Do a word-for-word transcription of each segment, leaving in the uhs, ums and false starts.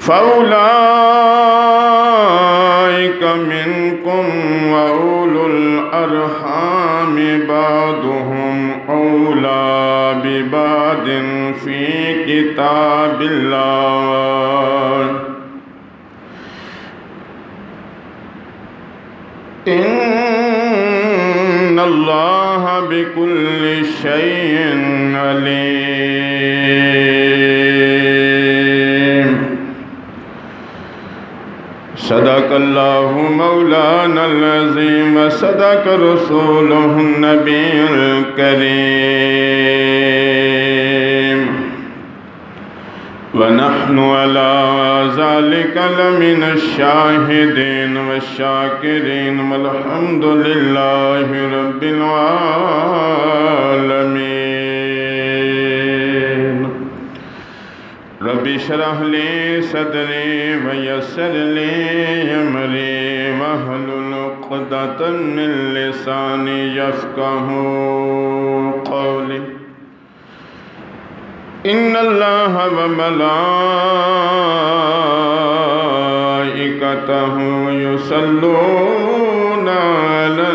فَأُولَئِكَ مِنْكُمْ وَأُولُو الْأَرْحَامِ بَعْضُهُمْ أَوْلَى بِبَعْضٍ فِي كِتَابِ اللَّهِ إِنَّ اللَّهَ بِكُلِّ شَيْءٍ عَلِيمٌ صدق اللہ مولانا العظیم صدق رسولہ النبی الکریم ونحن على ذلك لمن الشاہدین والشاکرین والحمد للہ رب العالمین رب اشرح لی صدری ویسر لی امری واحلل عقدۃ من لسانی یفقہوا قولی ان اللہ وملائکتہ یصلون علی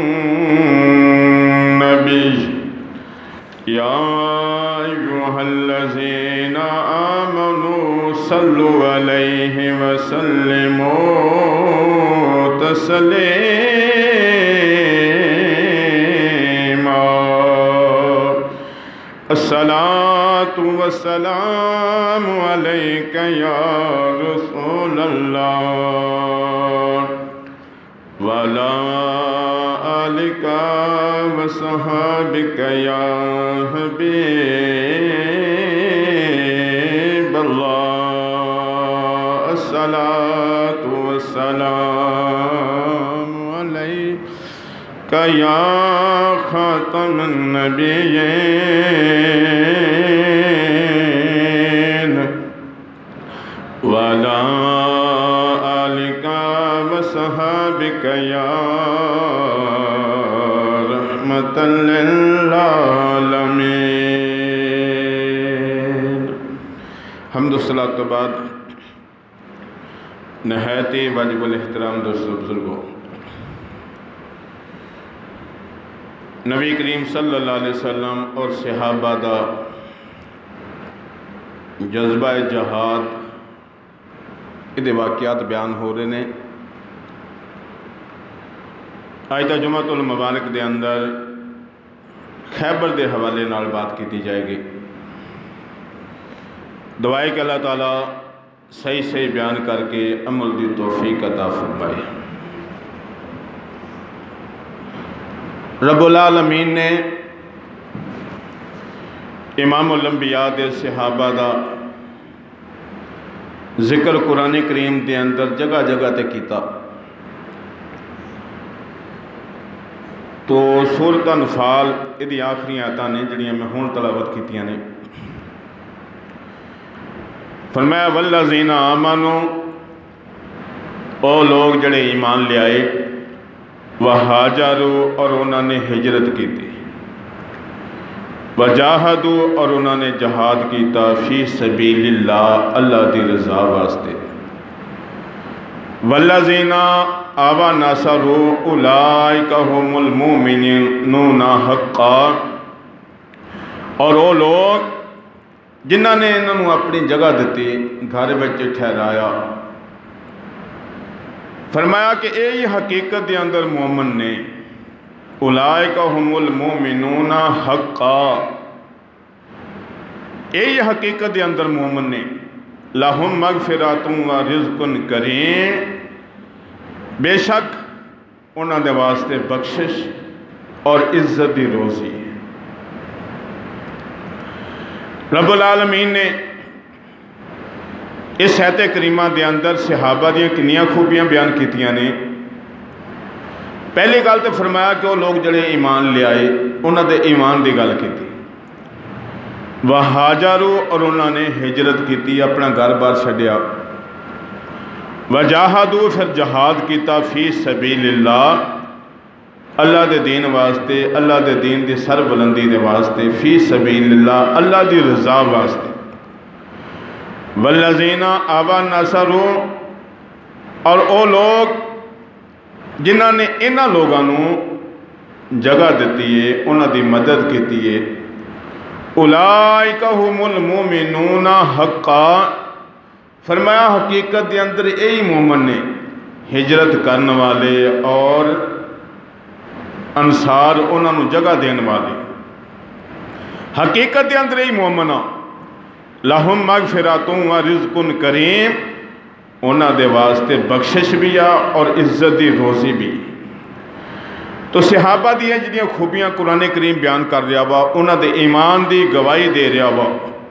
النبی یا ایھا الذین آمنوا صلوا علیہ وسلموا تسلیما الصلاة والسلام علیک یا رسول اللہ وعلی آلک وصحابک یا حبیب اللہ الصلاة والسلام علیک یا خاتم النبیین وعلی آلک وصحابک یا رحمت للعالمین حمد و صلاۃ تو بعد نہایت ہی واجب الاحترام دوستو بزرگوں، نبی کریم صلی اللہ علیہ وسلم اور صحابہ دا جذبہ جہاد یہ واقعات بیان ہو رہے ہیں۔ آج دا جمعۃ المبارک دے اندر خیبر دے حوالے نال بات کی جائے گی۔ دعائے کہ اللہ تعالیٰ صحیح صحیح بیان کر کے عمل دی توفیق عطا فرمائے۔ رب العالمین نے امام الانبیاء دے صحابہ دا ذکر قرآن کریم دے اندر جگہ جگہ تے کیتا، تو سورۃ انفال یہ آخری آیتاں نے جڑیاں میں ہون تلاوت کیتیاں نے۔ فرمایا والذین آمنوا، او لوگ جڑے ایمان لے آئے، وہاجروا اور انہوں نے ہجرت کی تھی، وجاہدوا اور انہوں نے جہاد کیتا فی سبیل اللہ اللہ دی رضا واسطے، والذین آوا نصروا اولئک هم المؤمنون حقا، اور وہ لوگ جنہوں نے انہوں اپنی جگہ دیتی گھر بچ ٹھہرایا۔ فرمایا کہ اے ہی حقیقت دے اندر مومن نے، اولئک هم المؤمنون حقا، اے ہی حقیقت دے اندر مومن نے، لہم مغفرات و رزق کریم، بے شک انہوں دے واسطے بخشش اور عزت دی روزی۔ رب العالمین نے اس آیت کریمہ دے اندر صحابہ دیاں کنیاں خوبیاں بیان کیتیاں نے۔ پہلی گل تو فرمایا کہ وہ لوگ جڑے ایمان لے آئے انہوں دے ایمان دی گل کیتی، وہاجروا اور انہوں نے ہجرت کیتی، اپنا گھر بار چھڈیا، وجاہدوا پھر جہاد کیتا فی سبیل اللہ اللہ دے دین واسطے، اللہ دے دین دی سر بلندی دے واسطے، فی سبیل اللہ اللہ دی رضا واسطے، वल्लज़ीना आवा नसरू, और वो लोग जिन्हों ने इन्हां लोगों नूं जगह दी है, उन्हां दी मदद की है। उलाइका हुमुल मुमिनूना हक्का, फरमाया हकीकत के अंदर यही मोमन ने हिजरत करने वाले और अंसार उन्होंने जगह देने वाले। हकीकत के अंदर यही मोमन लहुम मगफिरतुन व रिज़्कुन करीम, उन्हां दे वास्ते बख्शिश भी आ और इज्जत की रोज़ी भी। तो सहाबा दी जिहड़ियां खूबियां कुरान करीम बयान कर रहा वा, उन्हां दे ईमान की गवाही दे रहा वा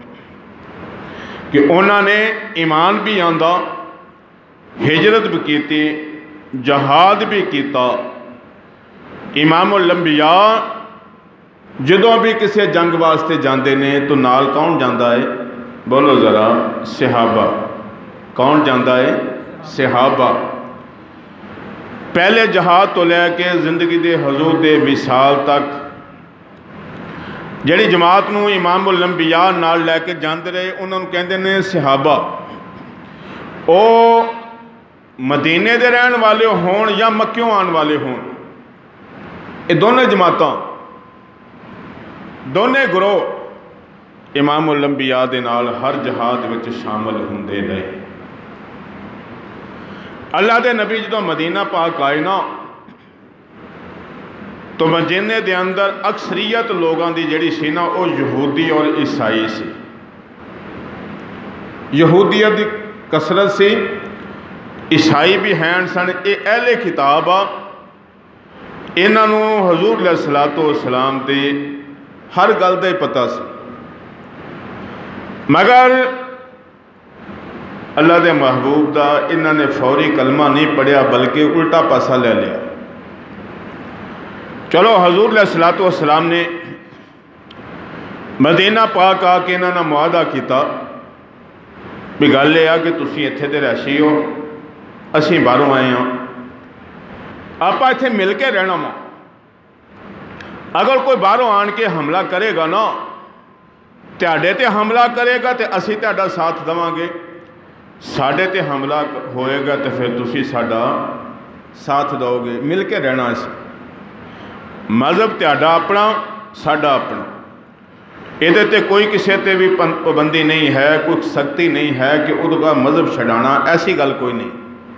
कि उन्होंने ईमान भी आंदा, हिजरत भी की, जहाद भी किया। इमामुल अंबिया जदों भी किसी जंग वास्ते जाते ने तो नाल कौन जाता है? बोलो ज़रा, सहाबा। कौन जाता है? सहाबा। पहले जहाद तो लैके जिंदगी के हजूर के विसाल तक जिहड़ी जमात नूं इमामुल अंबिया नाल लैके जाते रहे, उन्होंने कहते हैं सहाबा। वो मदीने दे रहन वाले होण या मक्कियों आने वाले होण, ये दोनों जमातां, दोने ग्रोह इमामुल अंबिया दे नाल हर जहाद विच शामिल हुंदे रहे। अल्लाह दे नबी जो मदीना पाक आए ना, तो मदीने दे अंदर अक्सरीयत लोगों की जिहड़ी सी ना, वो यहूदी और ईसाई सी। यहूदियत की कसरत सी, ईसाई भी हैं सन। ये अहले किताब आ, इन्हां नूं हजूर अलैहिस्सलातु वस्सलाम दे हर गल दा ही पता सी, मगर अल्लाह के महबूब का इन्हां ने फौरी कलमा नहीं पढ़िया, बल्कि उल्टा पासा ले लिया। चलो हजूर अलैहिस्सलातु वस्सलाम ने मदीना पाक आके इन्हां नाल मुआहदा किया भी गल यह कि तुसीं इत्थे दे रहायशी हो, असीं बाहरों आए हाँ, आप इत्थे मिल के रहना वा। अगर कोई बाहरों आन के हमला करेगा ना, तुहाडे ते हमला करेगा तो असीं तुहाडा साथ देवांगे, साडे ते हमला होएगा तो फिर तुसीं साडा साथ दोगे। मिल के रहना असीं, मजहब तुहाडा अपना, साडा अपना, इहदे ते कोई किसी ते भी पाबंदी नहीं है, कोई सख्ती नहीं है कि उसका मजहब छड़ाना, ऐसी गल कोई नहीं।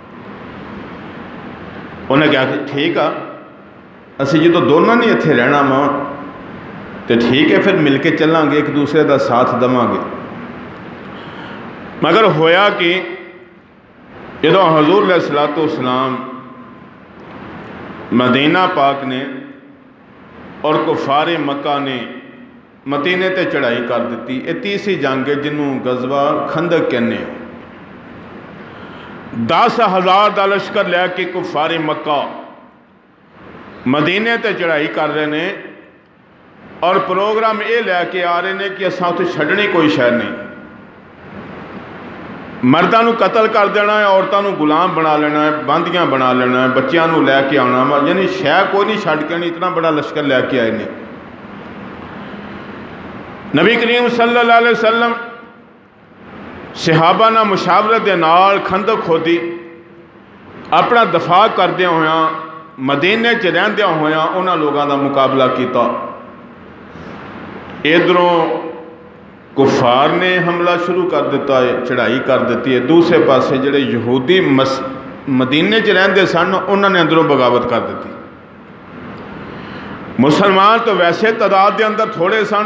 उन्हें कहा कि ठीक आ, असी जो दोनों ने इत्थे रहना वा तो ठीक है, फिर मिल के चलांगे, एक दूसरे का साथ देवांगे। मगर होया कि जदों हजूर अलैहिस्सलातु वस्सलाम मदीना पाक ने और कुफारे मक्का ने मदीने ते चढ़ाई कर दी। ये तीसरी जंग है जिन्हों गजवा खंदक कहने। दस हज़ार का लश्कर लैके कुफारे मक्का मदीने ते चढ़ाई कर रहे हैं और प्रोग्राम ये लैके आ रहे हैं कि असां उत्थे छड्डनी कोई शै नहीं, मर्दां नूं कतल कर देना है, औरतां नूं गुलाम बना लेना है, बांदियां बना लेना है, बच्चों नूं लैके आना वा, यानी शै कोई नहीं छड्ड के नहीं, इतना बड़ा लश्कर लैके आए ने। नबी करीम सल्लल्लाहु अलैहि वसल्लम सहाबा नाल मुशावरत दे नाल खंदक खोदी, अपना दफा करदे होया मदीने च रहिंदे होया उन्हां लोगों का मुकाबला किया। इधरों कुफार ने हमला शुरू कर दिता है, चढ़ाई कर दी है, दूसरे पासे जिहड़े यहूदी मस मदीने च रहिंदे सन उन्होंने अंदरों बगावत कर दी। मुसलमान तो वैसे तादाद के अंदर थोड़े सन,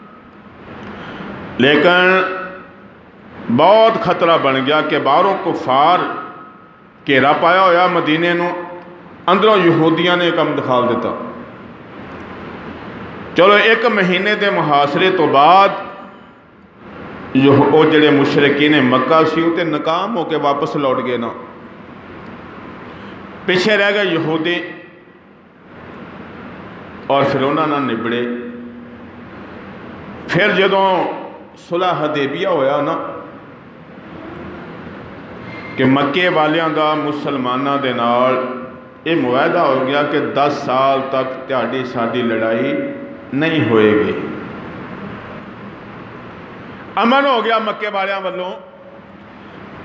लेकिन बहुत खतरा बन गया कि बाहरों कुफार घेरा पाया होया मदीने नूं, अंदरों यहूदियों ने कम दिखा दिता। चलो एक महीने के मुहासरे तो बाद वो जिहड़े मुशरिकीन मक्का सी उते नाकाम होकर वापस लौट गए ना, पिछे रह गए यहूदी और फिर उन्होंने निबड़े। फिर जदों सुलह हदैबिया होया ना कि मक्के वालियां दा मुसलमानां दे नाल ये मुआहदा हो गया कि दस साल तक तुहाडी साडी लड़ाई नहीं होएगी। अमन हो गया मक्के वालियां वालों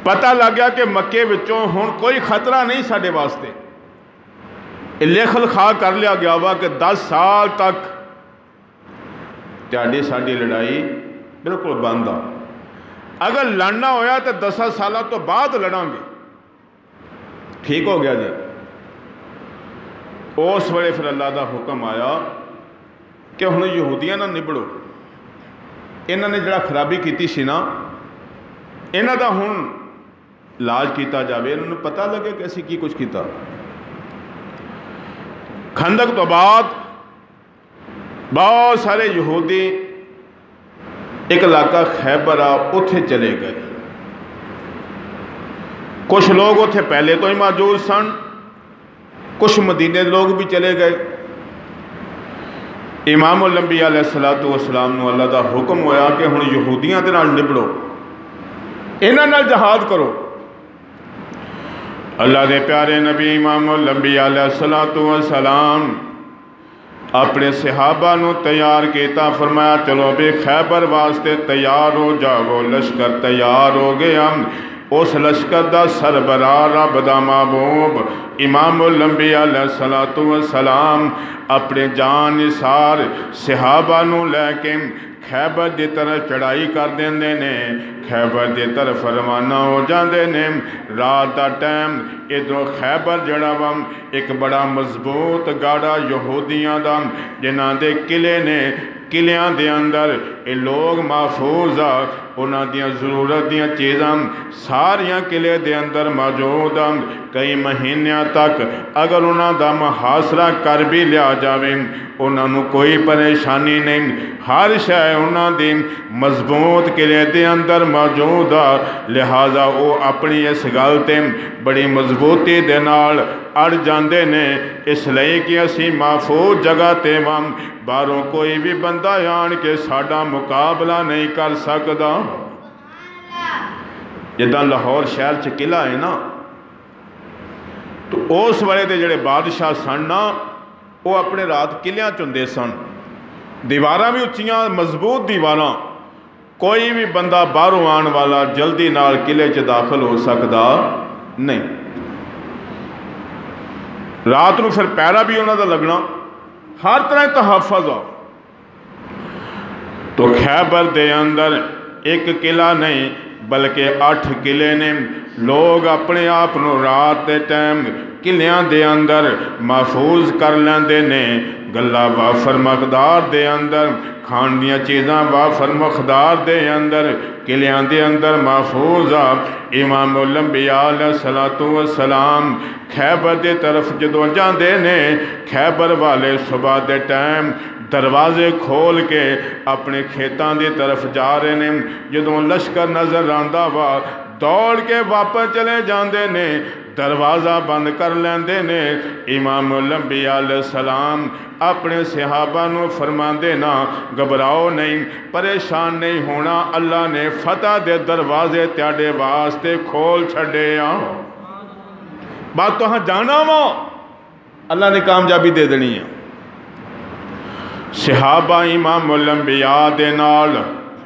پتہ لگ گیا کہ مکے وچوں ہن کوئی خطرہ نہیں ساڈے واسطے. لکھ لکھا کر لیا گیا وا کہ دس سال تک تہاڈی ساڈی لڑائی بالکل بند آ. اگر لڑنا ہویا تو دس سالہ تو بعد لڑاں گے. ٹھیک ہو گیا جی. اس ویلے پھر اللہ دا حکم آیا کہ ہن یہودیاں نہ نبڑو. انہوں نے جڑا خرابی کیتی سی نا انہوں دا ہن علاج کیتا جاوے. انہوں نے پتہ لگے کہ اسی کی کچھ کیتا. خندق تو بعد بہت سارے یہودی ایک علاقہ خیبر آ اتھے چلے گئے. کچھ لوگ اتھے پہلے تو ہی موجود سن, کچھ مدینے لوگ بھی چلے گئے. امام الانبیاء علیہ الصلوۃ والسلام نو اللہ دا حکم ہویا کہ ہن یہودیاں دے نال نبڑو, انہاں نال جہاد کرو. اللہ دے پیارے نبی امام الانبیاء علیہ الصلوۃ والسلام اپنے صحابہ نو تیار کیتا. فرمایا چلو بے خیبر واسطے تیار ہو جاؤ. لشکر تیار ہو گیا. اس لشکر دا سربراہ رب دا محبوب امام الانبیاء علیہ الصلوۃ والسلام اپنے جان نثار صحابہ نو لے کے خیبر دی طرف چڑھائی کر دیندے نے. خیبر دی طرف روانہ ہو جاندے نے. رات دا ٹائم ادھروں خیبر جڑا وا ایک بڑا مضبوط گاڑا یہودیاں دا جنہاں دے قلعے نے. قلعیاں دے اندر اے لوگ محفوظ آ. انہاں دیاں ضرورت دیاں چیزاں ساریاں قلعے دے اندر موجود آ. کئی مہینیاں تک اگر انہاں دا محاصرہ کر بھی لیا جاوے انہاں نو کوئی پریشانی نہیں. ہر شے انہاں دی مضبوط قلعے دے اندر موجود آ. لہذا وہ اپنی اس گل تے بڑی مضبوطی دے نال اڑ جاندے نے. اس لئی کہ اسی محفوظ جگہ تے واں باہروں کوئی بھی بندہ آن کے ساڈا مقابلہ نہیں کر سکدا. جداں لاہور شہر چ قلعہ ہے نا تو اس ویلے دے جڑے بادشاہ سن نا وہ اپنے رات قلعیاں چندے سن. دیواراں بھی اچیاں مضبوط دیواراں. کوئی بھی بندہ باہروں آن والا جلدی نال قلعے چ داخل ہو سکدا نہیں. رات نو پھر پیرا بھی انہاں دا لگنا. ہر طرح تحفظ آ. تو خیبر دے اندر ایک قلعہ نہیں بلکہ اٹھ قلعے نے. لوگ اپنے آپ نو رات دے ٹائم قلعیاں دے اندر محفوظ کر لیندے نے. گلا وافر مقدار دے اندر, کھان دیاں چیزاں وافر مقدار دے اندر قلعیاں دے اندر محفوظ آ. امام الانبیاء علیہ الصلوۃ والسلام خیبر دے طرف جدوں جاندے نے خیبر والے صبح دے ٹائم دروازے کھول کے اپنے کھیتاں دی طرف جا رہے نے. جدوں لشکر نظر آندا وا دوڑ کے واپس چلے جاندے نے. دروازہ بند کر لیندے نے. امام الانبیاء علیہ السلام اپنے صحابہ نو فرماندے نا گھبراؤ نہیں, پریشان نہیں ہونا, اللہ نے فتح دے دروازے تیاڈے واسطے کھول چھڈے آ. بات تو ہاں جانا وا اللہ نے کامیابی دے دینی ہے. صحابہ امام الانبیاء دے نال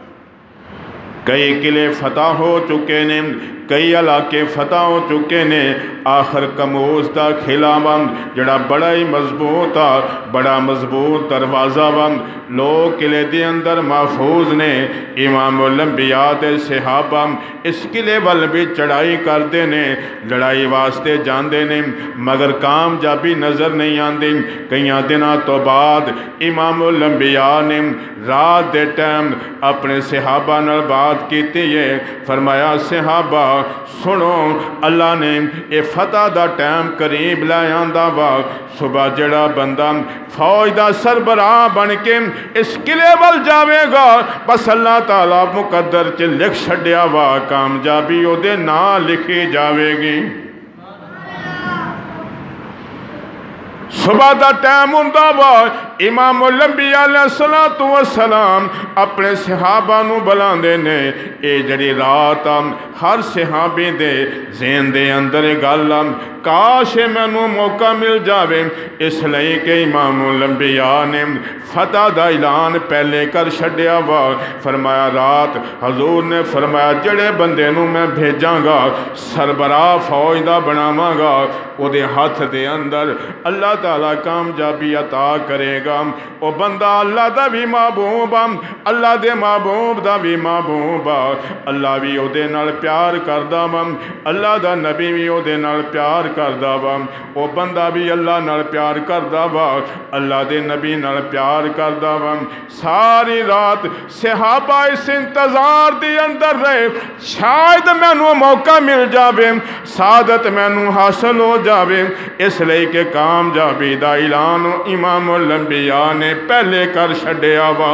کئی قلعے فتح ہو چکے نے, کئی علاقے فتح ہو چکے نے. آخر کموز دا قلعہ بند جڑا بڑا ہی مضبوط آ, بڑا مضبوط دروازہ بند. لوگ قلعے دے اندر محفوظ نے. امام الانبیاء دے صحابہ اس قلعے وال بھی چڑھائی کردے نے, لڑائی واسطے جاندے نے, مگر کامیابی نظر نہیں آندی. کئیاں دنوں تو بعد امام الانبیاء نے رات دے ٹائم اپنے صحابہ نال بات کیتی ہے. فرمایا صحابہ سنو, اللہ نے اے فتح دا ٹائم قریب لے آندا وا. صبح جڑا بندہ فوج دا سربراہ بن کے اس قلعے وال جاوے گا بس اللہ تعالیٰ مقدر چ لکھ چھڈیا وا کامیابی او دے نام لکھی جاوے گی. صبح دا ٹائم ہوندا وا امام الانبیاء علیہ الصلوۃ والسلام اپنے صحابہ نو بلاندے نے اے جڑی رات ہر صحابی دے ذہن دے اندر گل کاش مینوں موقع مل جاوے، اس لئی کہ امام الانبیاء نے فتح دا اعلان پہلے کر چھڈیا وا۔ فرمایا رات حضور نے فرمایا جڑے بندے نو میں بھیجاں گا سربراہ فوج دا بناواں گا، او دے ہاتھ دے اندر اللہ تعالیٰ کامیابی عطا کرے گا۔ او بندہ اللہ دا بھی محبوب آ، اللہ دے محبوب دا بھی محبوب آ، اللہ بھی او دے نال پیار کردا وا، اللہ دا نبی بھی او دے نال پیار کردا وا، او بندہ بھی اللہ نال پیار کردا وا، اللہ دے نبی نال پیار کردا وا۔ ساری رات صحابہ اس انتظار دی اندر رہے شاید مینوں موقع مل جاوے، سعادت مینوں حاصل ہو جاوے، اس لئی کہ کامیابی دا اعلان امام الانبیاء نے پہلے کر چھڈیا وا۔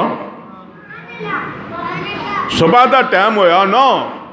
صبح دا ٹائم ہویا نا،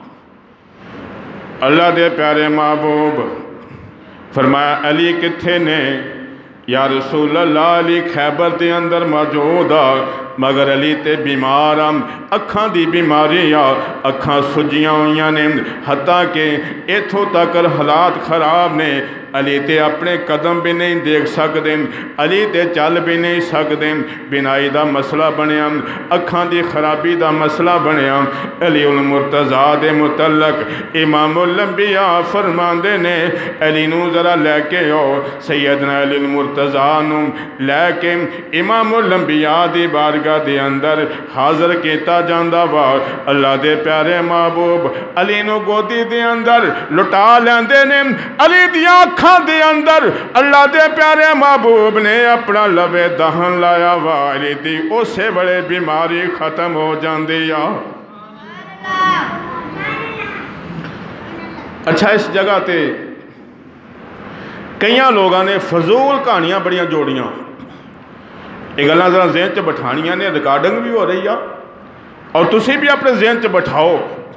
اللہ دے پیارے محبوب فرمایا علی کتھے نے؟ یا رسول اللہ علی خیبر دے اندر موجود آ، مگر علی تے بیمار آ، اکھاں دی بیماری آ، اکھاں سجیاں ہوئیاں نے، حتیٰ کہ ایتھوں تک حالات خراب نے، علی تے اپنے قدم بھی نہیں دیکھ سکتے، علی تے چل بھی نہیں سکتے، بینائی دا مسئلہ بنیا، اکھاں دی خرابی دا مسئلہ بنیا۔ علی المرتضیٰ دے متعلق امام الانبیاء فرماندے نے علی نو ذرا لے کے آؤ، سیدنا علی المرتضیٰ نو لے کے امام الانبیاء دی بارگاہ دے اندر حاضر کیتا جاندا وا۔ اللہ دے پیارے محبوب علی نو گودی دے اندر لٹا لیندے نے، علی دیاں اکھاں دے اندر اللہ دے پیارے محبوب نے اپنا لبے دہن لایا وا، علی دی اسے بڑے بیماری ختم ہو جاندی آ۔ اچھا اس جگہ تے کئیاں لوگاں نے فضول کہانیاں بڑیاں جوڑیاں، یہ گلاں ذرا ذہن چ بٹھانیاں نے، ریکارڈنگ بھی ہو رہی ہے اور تسی بھی اپنے ذہن چ بٹھاؤ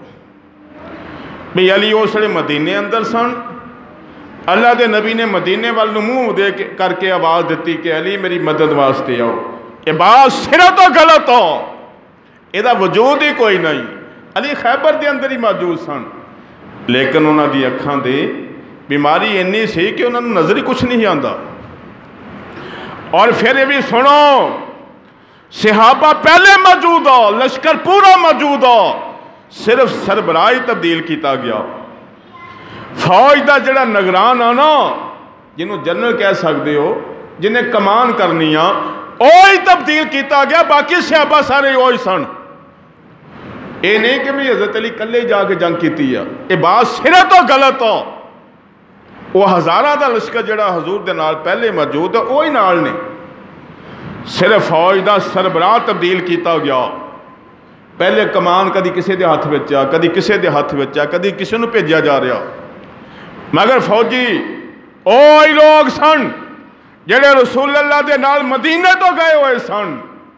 بھی علی اس ویلے مدینے اندر سن، اللہ دے نبی نے مدینے والوں منہ دے کر کے آواز دیتی کہ علی میری مدد واسطے آؤ، یہ بات سرا تو غلط ہو، یہ وجود ہی کوئی نہیں۔ علی خیبر دے اندر ہی موجود سن، لیکن انہوں دی اکھاں دے بیماری اینی سی کہ انہوں نے نظر ہی کچھ نہیں آندا۔ اور پھر یہ بھی سنو، صحابہ پہلے موجود ہو، لشکر پورا موجود ہو، صرف سربراہی تبدیل کیتا گیا۔ فوج دا جڑا نگران آنا جنہوں جنرل کہہ سکتے ہو، جنہیں کمان کرنی آ، اوہی تبدیل کیتا گیا، باقی صحابہ سارے اوہی سن۔ اے نہیں کہ میں حضرت علی کلے جا کے جنگ کیتی ہے، یہ بات سرے تو غلط ہو۔ وہ ہزارہ دا لشکر جڑا حضور دے نال پہلے موجود ہے اوہی نال نے، صرف فوج دا سربراہ تبدیل کیتا گیا۔ پہلے کمان کدی کسے دے ہاتھ بچا، کدی کسے دے ہاتھ بچا، کدی کسے نو بھیجا جا رہا، مگر فوجی اوہی لوگ سن جڑے رسول اللہ دے نال مدینے تو گئے ہوئے سن۔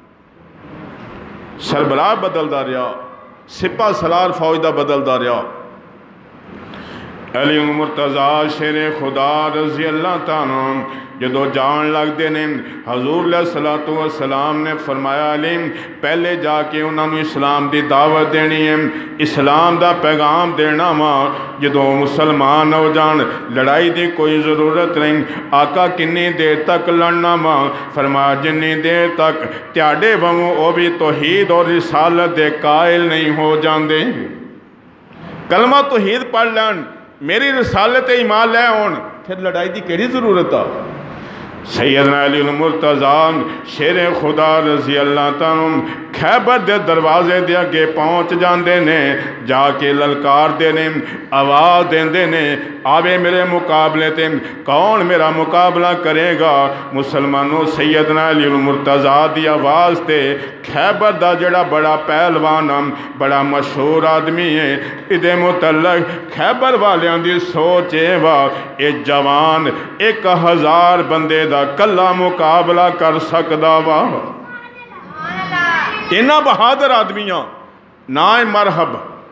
سربراہ بدلدا رہا، سپاہ سالار فوج دا بدلدا رہا۔ علی المرتضیٰ شیر خدا رضی اللہ تعالیٰ جدو جان لگ دے نے، حضور علیہ الصلوۃ والسلام نے فرمایا علی پہلے جا کے انہوں نے اسلام دی دعوت دینی ہے، اسلام دا پیغام دینا ماں، جدو مسلمان ہو جان لڑائی دی کوئی ضرورت نہیں۔ آقا کنی دیر تک لڑنا ماں؟ فرمایا جنی دیر تک تیاڈے وہوں او بھی توحید اور رسالت دے قائل نہیں ہو جاندے۔ کلمہ توحید پڑھ لین، میری رسالت ایمان لے ہون، پھر لڑائی دی کیڑی ضرورت آ؟ سیدنا علی المرتضیٰ شیر خدا رضی اللہ تعالیٰ خیبر دے دروازے دے اگے پہنچ جاندے نے، جا کے للکار دے نے، آواز دیندے نے، آوے میرے مقابلے تے، کون میرا مقابلہ کرے گا؟ مسلمانوں سیدنا علی المرتضیٰ دی آواز تے خیبر دا جڑا بڑا پہلوان بڑا مشہور آدمی ہے، ادھے متعلق خیبر والیاں دی سوچے وا اے جوان ایک ہزار بندے دا کلا مقابلہ کر سکدا وا۔ انہاں بہادر آدمیاں نا مرحب،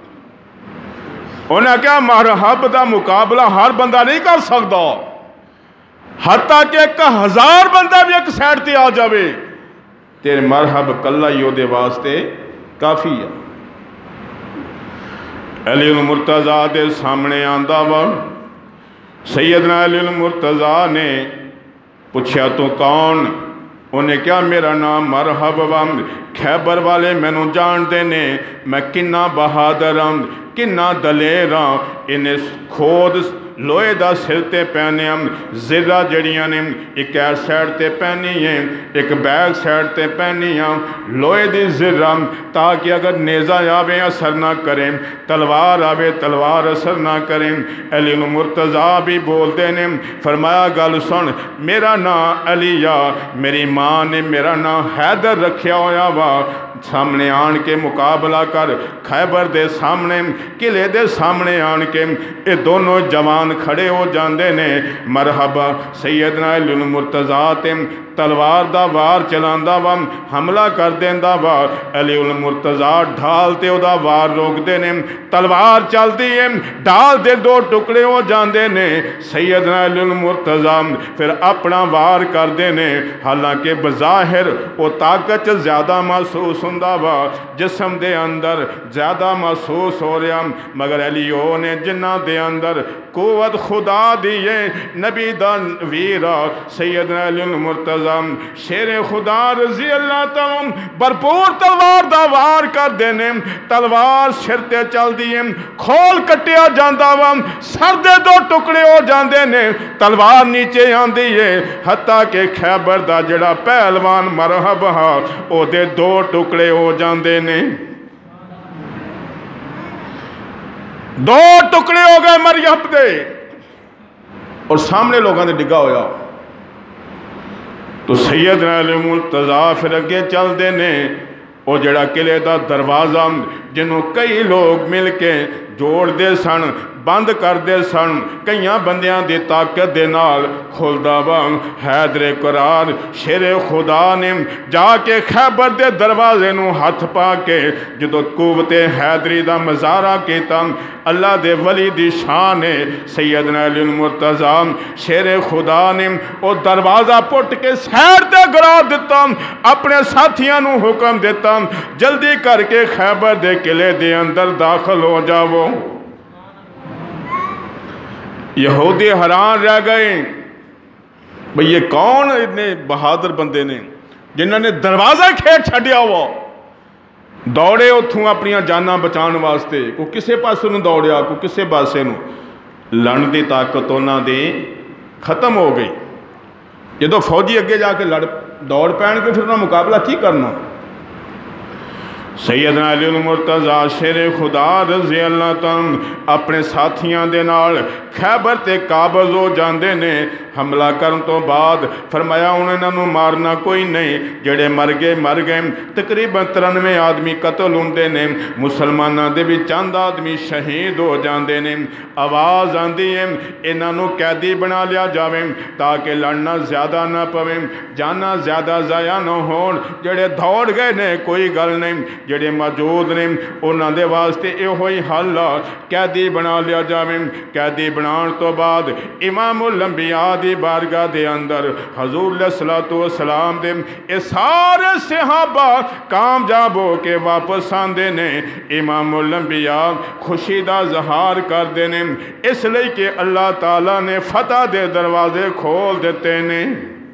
انہیں کیا مرحب دا مقابلہ ہر بندہ نہیں کر سکتا، حتیٰ کہ ایک ہزار بندہ بھی ایک سائڈ تے آ جاوے تیرے مرحب کلا ہی وہ واسطے کافی ہے۔ علی المرتضیٰ دے سامنے آندا وا، سیدنا علی المرتضیٰ نے پوچھا تو کون؟ انہیں کیا میرا نام مرحب وا، خیبر والے مینوں جان دے نے، میں کنا بہادر ہوں، کنا دلیر ہوں، انہیں کھود لوہے دا سر تے پہنے ہم، زرہ جڑیاں نے ایک ایس سائڈ تے پہنی ہیں، ایک بیک سائڈ تے پہنی ہیں، لوہے دی زرہ تاکہ اگر نیزہ آوے اثر نہ کریں، تلوار آوے تلوار اثر نہ کریں۔ علی المرتضیٰ بھی بولتے نے، فرمایا گل سن، میرا نام علی یا میری ماں نے میرا نام حیدر رکھیا ہویا وا، سامنے آن کے مقابلہ کر، خیبر دے سامنے قلعے دے سامنے آن کے یہ دونوں جوان کھڑے ہو جاندے نے، مرحبا سیدنا علی المرتضیٰ تے تلوار دا وار چلاندا وا، حملہ کر دیندا وا، علی المرتضیٰ ڈھال تے او دا وار روک دے نے، تلوار چلدی ہے، ڈھال دے دو ٹکڑے ہو جاندے نے، سیدنا علی المرتضیٰ پھر اپنا وار کر دے نے، حالانکہ بظاہر او طاقت زیادہ محسوس ہوندا وا، جسم دے اندر زیادہ محسوس ہو رہا، مگر علیو نے جنہ دے اندر قوت خدا دیئے، نبی دا ویرا سیدنا علی المرتضیٰ شیر خدا رضی اللہ تعالیٰ بھرپور تلوار دا وار کر دینے، تلوار سر تے چل دیئے، کھول کٹیا جاندہ وا، سر دے دو ٹکڑے ہو جاندے نے، تلوار نیچے آندی ہے، حتیٰ کہ خیبر دا جڑا پہلوان مرحب ہا او دے دو ٹکڑے ہو جاندے نے، دو ٹکڑے ہو گئے مریم دے، اور سامنے لوگاں دے ڈگا ہویا۔ تو سیدنا علی المرتضیٰ پھر اگے چل دے نے، او جڑا قلعے دا دروازہ جنہوں کئی لوگ مل کے جوڑ دے سن، بند کر دے سن، کئیاں بندیاں دی طاقت دے نال کھلدا وا، حیدر قرار شیر خدا نے جا کے خیبر دے دروازے نو ہاتھ پا کے جدو قوت حیدری دا مظاہرہ کیتا، اللہ دے ولی دی شان ہے، سیدنا علی المرتضیٰ شیر خدا نے او دروازہ پٹ کے سیر تے گرا دیتا، اپنے ساتھیاں نو حکم دیتا، جلدی کر کے خیبر دے قلعے دے اندر داخل ہو جاؤ۔ یہودی حیران رہ گئے، بھئی یہ کون اتنے بہادر بندے نے جنہوں نے دروازہ کھیڑ چھڑیا ہوا، دوڑے اتھوں اپنی جاناں بچان واسطے، کو کسے پاسے نو دوڑیا، کو کسے پاسے نو، لڑن دی طاقت انہاں دی ختم ہو گئی۔ جدو فوجی اگے جا کے لڑ دوڑ پین کے پھر انہاں مقابلہ کی کرنا؟ سیدنا علی المرتضیٰ شیر خدا رضی اللہ تعالیٰ اپنے ساتھیاں دے نال خیبر تے قابض ہو جاندے نے، حملہ کرن تو بعد فرمایا انہوں نے مارنا کوئی نہیں، جڑے مر گئے مر گئے، تقریباً ترنوے آدمی قتل ہوندے نے، مسلمانہ دے بھی چند آدمی شہید ہو جاندے نے، آواز آندی ہے انہوں قیدی بنا لیا جاوے تاکہ لڑنا زیادہ نہ پویں، جانا زیادہ ضائع نہ ہون، جڑے دوڑ گئے نے کوئی گل نہیں، جڑے موجود نے انہاں دے واسطے یہ ہوئی حل قیدی بنا لیا جاوے۔ قیدی بنان تو بعد امام الانبیاء دی بارگاہ دے اندر حضور علیہ الصلوۃ والسلام دے اے سارے صحابہ کامیاب ہو کے واپس آندے نے، امام الانبیاء خوشی دا اظہار کر دے نے، اس لئے کہ اللہ تعالیٰ نے فتح دے دروازے کھول دیتے نے۔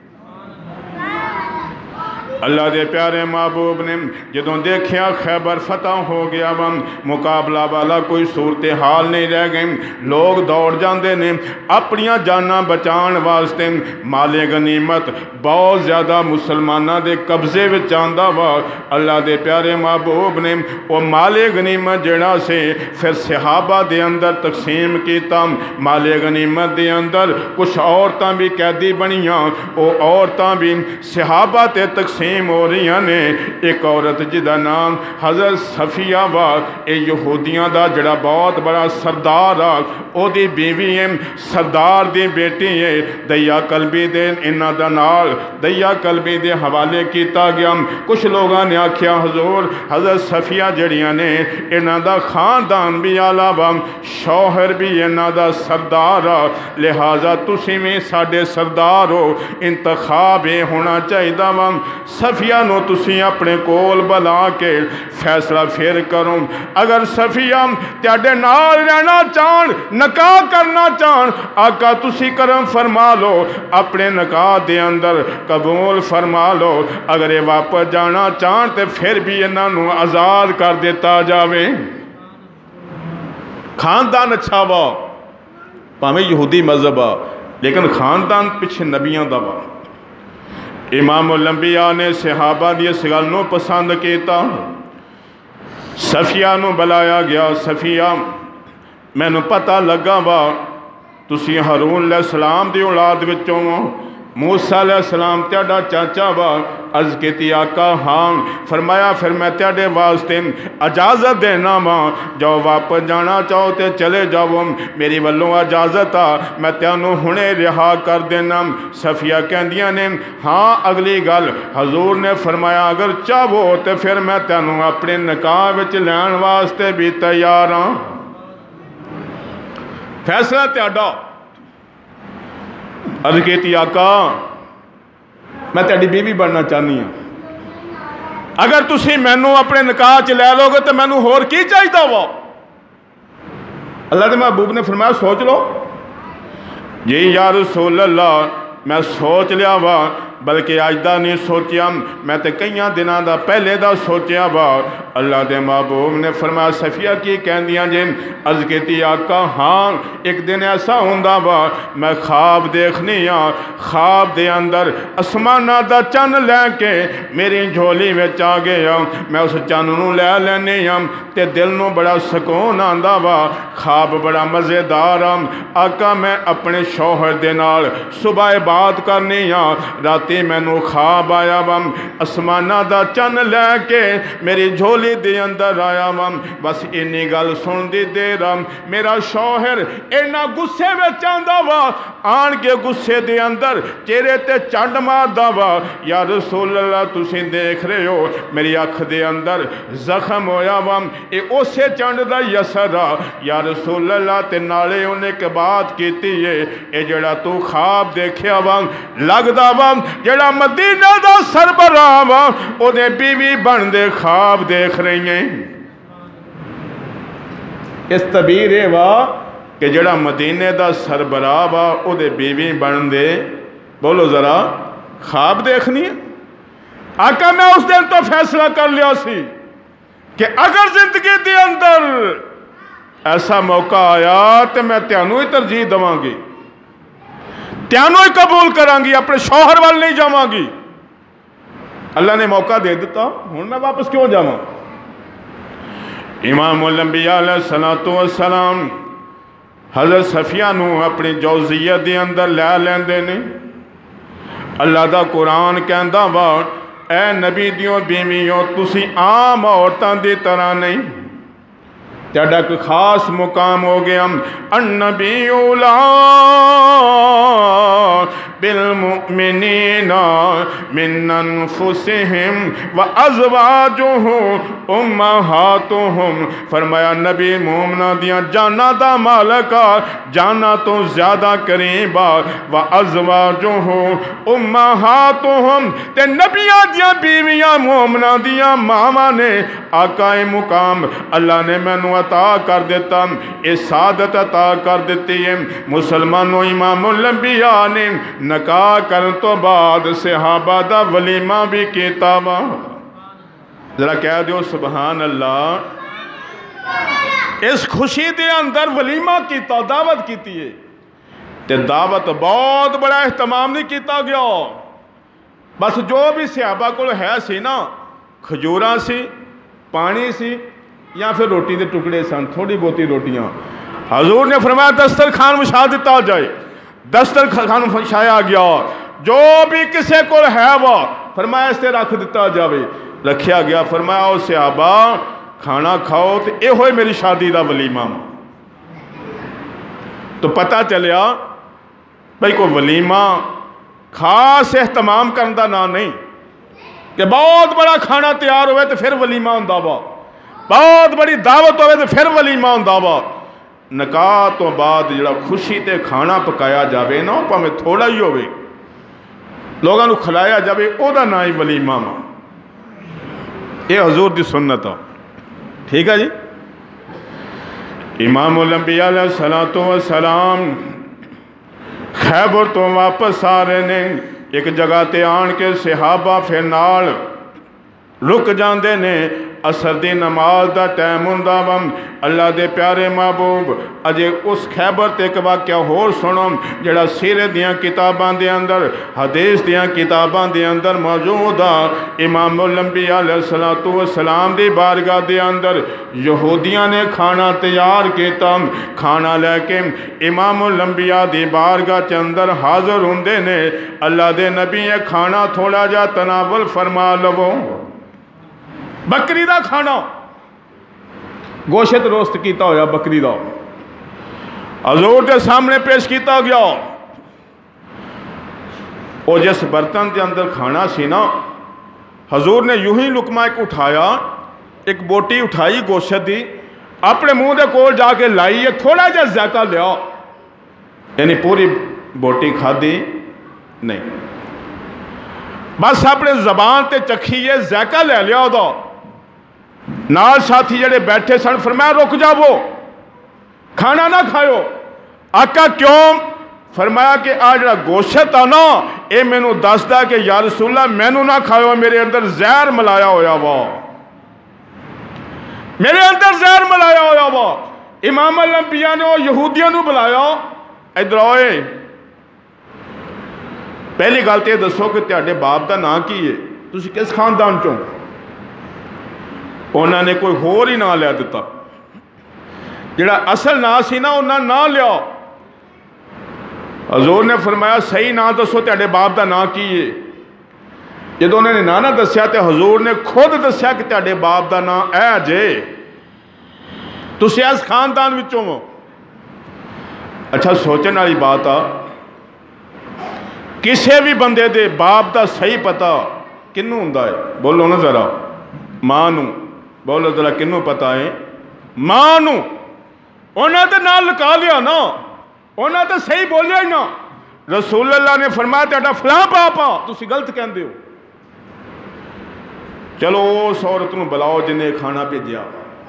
اللہ دے پیارے محبوب نے جدوں دیکھیا خیبر فتح ہو گیا وا، مقابلہ والا کوئی صورتحال نہیں رہ گئی، لوگ دوڑ جاندے نے اپنیاں جاناں بچان واسطے، مال غنیمت بہت زیادہ مسلمانہ دے قبضے وچ آندا وا، اللہ دے پیارے محبوب نے وہ مال غنیمت جڑا سے پھر صحابہ دے اندر تقسیم کیتا، مال غنیمت دے اندر کچھ عورتاں بھی قیدی بنیاں، وہ عورتاں بھی صحابہ تے تقسیم ہو رہی ہیں۔ ایک عورت جدا نام حضرت صفیہ وا، اے یہودیاں دا جڑا بہت بڑا سردار آ، او دی بیوی ہے، سردار دی بیٹی ہے، دیا قلبی دے انہاں دا نال دیا قلبی دے حوالے کیتا گیا۔ کچھ لوگاں نے آکھیا حضور حضرت صفیہ جڑیاں نے انہاں دا خاندان بھی آلہ وا، شوہر بھی انہاں دا سردار آ، لہٰذا تسی میں ساڈے سردار ہو، انتخاب ہونا چاہیے وا، सफिया नूं तुसीं अपने कोल बुला के फैसला फिर करो। अगर सफिया तुहाडे नाल रहना चाहन, निकाह करना चाहन, आका तुसीं करम फरमा लो, अपने निकाह दे अंदर कबूल फरमा लो। अगर ये वापस जाना चाहन तो फिर भी इन्हां नूं आज़ाद कर दिता जावे। खानदान अच्छा वा, भावें यहूदी मजहब आ, लेकिन खानदान पिछे नबियां दा वा। इमामुल अंबिया ने सहाबा दी इस गल नूं पसंद कीता। सफिया नूं बुलाया गया। सफिया, मैनूं पता लगा वा तुसीं हारून अलैहिस्सलाम दी औलाद विचों हो, मूसा अलैहिस्सलाम तुहाडा चाचा वा। अर्ज की आका हाँ। फरमाया फिर मैं तुहाडे वास्ते इजाजत देना वा, जाओ वापस जाना चाहो तो चले जाओ, मेरी वल्लों इजाजत आ, मैं तुहानूं हुणे रिहा कर देना। सफिया कहंदियां ने हाँ अगली गल हजूर ने फरमाया अगर चाहो तो फिर मैं तुहानूं अपने निकाह विच लैण वास्ते भी तैयार हाँ, फैसला तुहाडा। अर्ज की आका मैं तेरी बीवी बनना चाहनी हाँ, अगर तुसी मैनू अपने निकाह च लै लोगे तो मैनू होर की चाहिए वा। अल्लाह के महबूब ने फरमाया सोच लो। जी या रसूल अल्लाह मैं सोच लिया वा, बल्कि अज दा नहीं सोचिया, मैं तो कई दिनों का पहले दा सोचिया वा। अल्लाह के महबूब ने फरमाया सफिया की कहंदियां जे। अर्ज की आका हाँ एक दिन ऐसा हुंदा वा मैं ख्वाब देखनी हाँ, ख्वाब दे अंदर आसमाना दा चन्न लैके मेरी झोली में आ गया, मैं उस चन्न नूं लै लैनी हाँ ते दिल नूं बड़ा सुकून आंदा वा, ख्वाब बड़ा मज़ेदार आ। आका मैं अपने शौहर दे नाल सुबह बात करनी हाँ, राती मैनू ख्वाब आया वा आसमाना दा चन्न लैके मेरी झोली दे अंदर आया वा। बस इन्नी गल सुनदी देर मेरा शौहर इन्ना गुस्से में आंदा वा, आन के गुस्से दे अंदर चेहरे ते चंड मारदा वा। या रसूल अल्लाह तुसीं देख रहे हो मेरी अख दे अंदर जख्म होया वा, ये उसे चंड दा ही असर आ। या रसूल अल्लाह ते नाले उन्हें एक बात कीती है, ये जड़ा तू ख्वाब देखिया वा लगदा वा जड़ा मदीना दा सरबराह वा ओदे बीवी बन दे ख्वाब देख रही है। इस तबीर ये वा कि जड़ा मदीने दा सरबराह वा ओदे बीवी बन दे, बोलो जरा, ख्वाब देखनी है। आका मैं उस दिन तो फैसला कर लिया सी कि अगर जिंदगी के अंदर ऐसा मौका आया तो मैं त्यानू ही तरजीह देवांगी, त्यानू ही कबूल करांगी, अपने शौहर वाल नहीं जावांगी। अल्लाह ने मौका दे दिता, हुण मैं वापस क्यों जावां। इमामुल अंबिया अलैहिस्सलातु वस्सलाम हज़रत सफिया नूं अपनी जौजियत दे अंदर लै लैंदे ने। अल्लाह दा कुरान कहंदा वा ऐ नबी दियों बीवियों तुसी आम औरतां दी तरह नहीं, तेरा एक खास मुकाम हो गया। अन्नबीउला बिलमुमिनीना मिन अनफुसिहिम व अज़वाजुहुम उम्महातुहुम। फरमाया नबी मोमना दियां जाना दा मालक आ, जाना तो ज्यादा करीब आ। व अज़वाजुहुम उम्महातुहुम ते नबियां दियां बीवियां मोमना दियां मावां ने। आकाए मुकाम अल्लाह ने मैनू अता कर दिता, ये सादत अता कर दी है। मुसलमानों इमामुल अंबिया ने निकाह करन तो बाद सहाबा दा वलीमा भी कीता वा। जरा कह दो सुभान अल्लाह। इस खुशी दे अंदर वलीमा कीता, दावत कीती है ते दावत बहुत बड़ा एहतमाम नहीं किया गया। बस जो भी सहाबा कोल है सी ना, खजूरां सी, पानी सी या फिर रोटी के टुकड़े सन, थोड़ी बहुती रोटियां। हजूर ने फरमाया दस्तर खान विछा दिता जाए, दस्तर खान विछाया गया। जो भी किसी को है वो फरमाया इसे रख दिता जाए, रखा गया। फरमाया ओ सहाबा खाना खाओ तो यो मेरी शादी का वलीमा। तो पता चलिया भाई कोई वलीमा खास एहतमाम करने का ना नहीं कि बहुत बड़ा खाना तैयार हो तो फिर वलीमा होंदा वा, बहुत बड़ी दावत हो तो फिर वलीमा होंदा वा। निकाह तो बाद जो खुशी ते खाना पकाया जाए ना, भावें थोड़ा ही होवे, لوگوں کو کھلایا جائے وہ نام ہی ولیمہ وا. یہ حضور دی سنت ہے. ٹھیک ہے جی. امام الانبیاء علیہ الصلوۃ والسلام خیبر تو واپس آ رہے نے. ایک جگہ تے آن کے صحابہ پھر نال رک جاندے نے. اثر دی نماز دا ٹائم ہوندا وا. اللہ دے پیارے محبوب اجے اس خیبر تے ایک واقعہ ہور سنو جڑا سیرت دیاں کتاباں دے اندر حدیث دیاں کتاباں دے اندر موجود آ. امام الانبیاء علیہ الصلوۃ والسلام دی بارگاہ دے اندر یہودیاں نے کھانا تیار کیتا. کھانا لے کے امام الانبیاء دی بارگاہ کے اندر حاضر ہوندے نے. اللہ دے نبی یہ کھانا تھوڑا جا تناول فرما لو. بکری دا کھانا گوشت روست کیتا ہویا بکری دا حضور کے سامنے پیش کیتا گیا. وہ جس برتن کے اندر کھانا سی نا حضور نے یوں ہی لقمہ ایک اٹھایا, ایک بوٹی اٹھائی گوشت دی, اپنے منہ دے کول جا کے لائی, تھوڑا جا ذائقہ لیا. یعنی پوری بوٹی کھا دی نہیں, بس اپنے زبان تے چکھیے ذائقہ لے لیا. دا نال ساتھی جڑے بیٹھے سن فرمایا رک جاؤ کھانا نہ کھایو. آقا کیوں؟ فرمایا کہ آج جڑا گوشت آ نا اے میں نو دس دا کہ یا رسول اللہ میں نو نہ کھایو, میرے اندر زہر ملایا ہویا وا, میرے اندر زہر ملایا ہویا وا. امام الانبیاء نے یہودیاں نو بلایا, ادھر آئے پہلی گل تے دسو کہ تہاڈے باپ دا نام کی ہے, تسی کس خاندان چوں؟ انہوں نے کوئی ہور ہی نام لیا دیتا. جڑا اصل نام سی نا انہوں نے نام لیا. حضور نے فرمایا صحیح نام دسو تہاڈے باپ دا نام کی ہے. جدو انہوں نے نام نہ دسیا تے حضور نے خود دسیا کہ تہاڈے باپ دا نام اے جے, تسی اس خاندان وچوں ہو. اچھا سوچن والی بات آ, کسے بھی بندے دے باپ دا صحیح پتہ کنوں ہوندا ہے؟ بولو نا ذرا. ماں نو. بولو ذرا کنوں پتہ ہے؟ ماں نو. انہاں تے نام لکا لیا نا, انہاں تے صحیح بولیا ہی نا. رسول اللہ نے فرمایا تہاڈا فلاں پاپا, تسی غلط کہندے ہو. چلو اس عورت نو بلاؤ جن نے کھانا بھیجیا.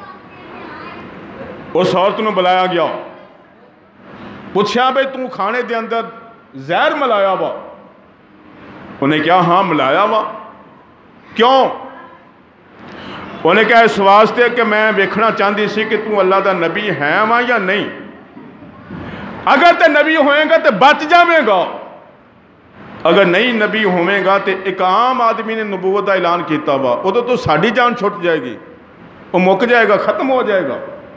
اس عورت نو بلایا گیا, پوچھا بھئی تو کھانے دے اندر زہر ملایا وا؟ انہیں کہا ہاں ملایا وا. کیوں؟ انہیں کہا اس واسطے کہ میں ویکھنا چاہتی سی کہ تو اللہ دا نبی ہے وا یا نہیں. اگر تے نبی ہوئے گا تے بچ جاویں گا, اگر نہیں نبی ہوئے گا تے ایک عام آدمی نے نبوت دا اعلان کیتا وا, ادھر تو ساڑھی جان چھٹ جائے گی, وہ مک جائے گا, ختم ہو جائے گا.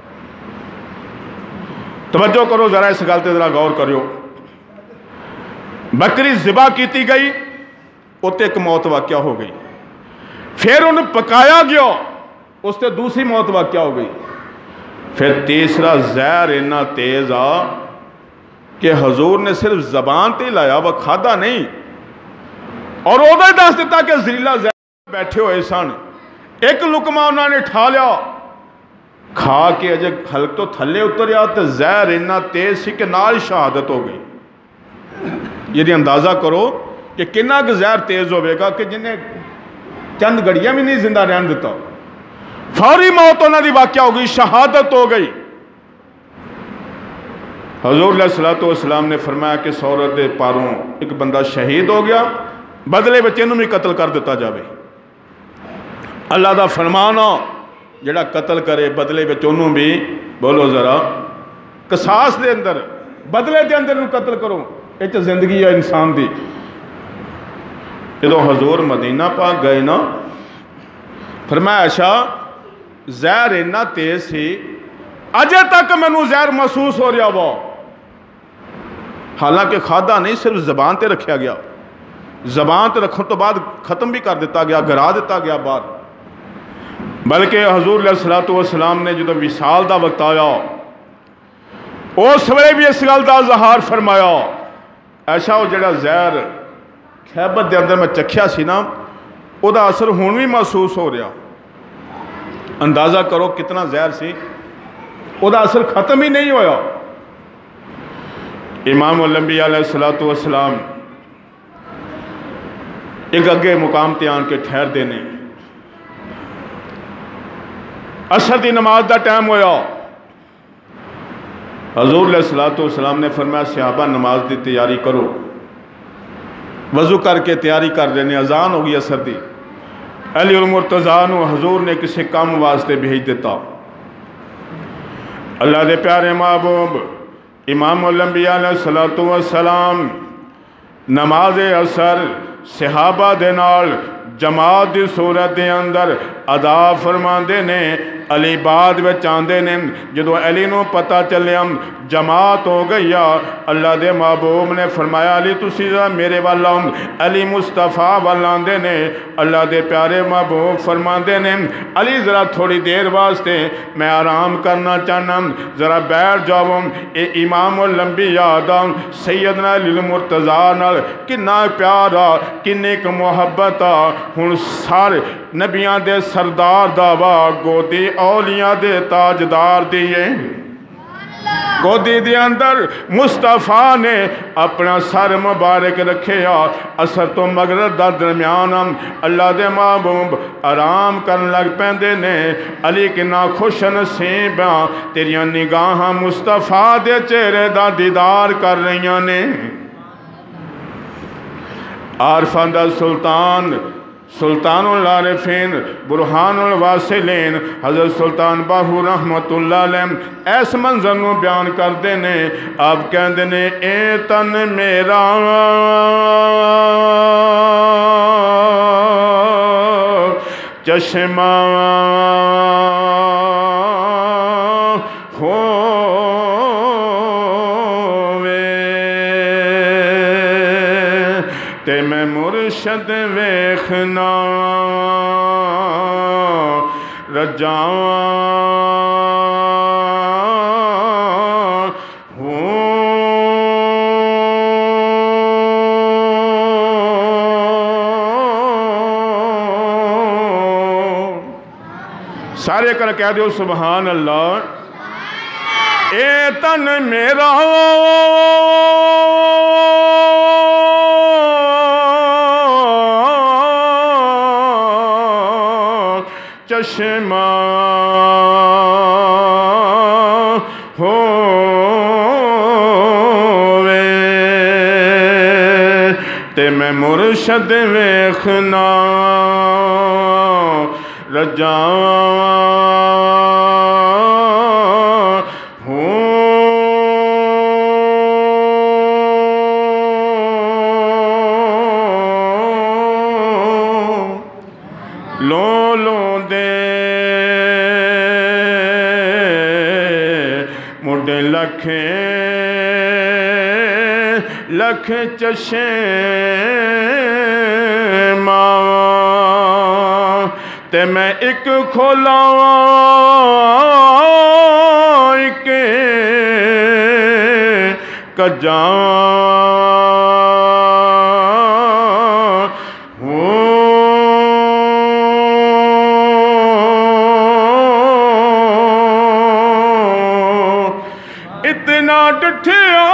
توجہ کرو ذرا, اس گل تے ذرا غور کریو. بکری ذبح کیتی گئی, اتنے ایک موت واقعہ ہو گئی. پھر انہیں پکایا گیا, اس سے دوسری موت واقعہ ہو گئی. پھر تیسرا زہر اتنا تیز آ کہ حضور نے صرف زبان تے لایا, وہ کھادا نہیں, اور ادھر دس دیتا کہ زہریلا زہر بیٹھے ہوئے سن. ایک لقمہ انہوں نے ٹھا لیا, کھا کے اجے حلق تو تھلے اتریا تو زہر اتنا تیز سی کہ نال شہادت ہو گئی. یہ اندازہ کرو کہ کنا کہ زہر تیز ہوئے گا کہ جنہیں چند گھڑیاں بھی نہیں زندہ رہن دیتا. فوری موت انہوں نے واقعہ ہو گئی, شہادت ہو گئی. حضور علیہ الصلوۃ والسلام نے فرمایا کہ اس عورت دے پاروں ایک بندہ شہید ہو گیا, بدلے بچے نوں بھی قتل کر دیتا جاوے. اللہ دا فرمانا جڑا قتل کرے بدلے بچوں نوں بھی, بولو ذرا, قصاص دے اندر بدلے دے اندر نوں قتل کرو. یہ زندگی ہے انسان دی. جدو حضور مدینہ پاک گئے نا, فرمایا اچھا زہر اتنا تیز سی اجے تک مینوں زہر محسوس ہو رہا وا, حالانکہ کھادا نہیں, صرف زبان تے رکھیا گیا. زبان تے رکھن تو بعد ختم بھی کر دیتا گیا, گرا دیتا گیا باہر. بلکہ حضور علیہ الصلوۃ والسلام نے جدو وصال دا وقت آیا, اس ویلے بھی اس گل دا اظہار فرمایا. ایسا وہ جڑا زہر خیبر دے اندر میں چکھیا سی نا, وہ دا اثر ہون بھی محسوس ہو رہا. اندازہ کرو کتنا زہر سی, وہ دا اثر ختم ہی نہیں ہویا. امام الانبیاء علیہ الصلوۃ والسلام ایک اگے مقام تے آن کے ٹھہر دینے عصر دی نماز دا ٹائم ہویا حضور علیہ الصلوۃ والسلام نے فرمایا صحابہ نماز دی تیاری کرو وضو کر کے تیاری کر دینے اذان ہوگی عصر دی علی المرتضیٰ نو حضور نے کسی کام واسطے بھیج دیتا اللہ دے پیارے محبوب امام الانبیاء علیہ الصلوۃ والسلام نماز عصر صحابہ دے نال جماعت دی صورت دے اندر ادا فرماندے نے علی بعد وچ آندے نے جدو علی نو پتہ چلیا جماعت ہو گئی اللہ دے محبوب نے فرمایا علی تسی ذرا میرے وال آؤ علی مصطفیٰ وال آندے نے اللہ دے پیارے محبوب فرماندے نے علی ذرا تھوڑی دیر واسطے میں آرام کرنا چاہنا ذرا بیٹھ جاؤ اے امام الانبیاء دا سیدنا علی المرتضیٰ نال کنا پیارا کنے کو محبت ہن سارے نبیاں دے سردار دا وا گودی اولیاء دے تاجدار دیئے گودی دے اندر مصطفیٰ نے اپنا سر مبارک رکھے اثر تو مغرب دا درمیان اللہ دے محبوب آرام کرن لگ پیندے نے علی کنا خوش نصیب تیریاں نگاہاں مصطفیٰ دے چہرے دا دیدار کر رہیاں نے عارفان دا سلطان سلطان العارفین برہان الواصلین حضرت سلطان باہو رحمت اللہ علیہ ایس منظر نو بیان کر دینے آپ کہہ دینے اے تن میرا چشمہ تے میں مرشد ویخنا رجاں ہوں سارے کر کہہ دیو سبحان اللہ اے تن میرا چشمہ ہووے تے میں مرشد ویخنا رجاں لو لو دے مڈے لکھے لکھ چشے ماں تے میں ایک کھولا ایک کجاں اتنا ڈٹھیا